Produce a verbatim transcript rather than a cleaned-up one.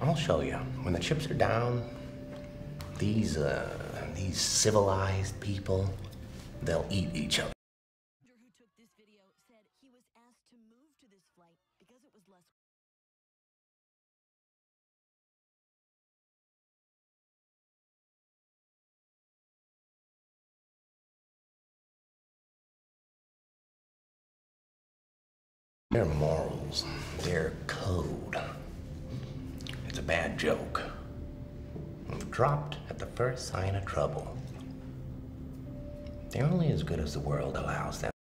I'll show you. When the chips are down, these, uh, these civilized people, they'll eat each other. Who took this video said he was asked to move to this flight because it was less. Their morals, their code. It's a bad joke. Dropped at the first sign of trouble. They're only as good as the world allows them.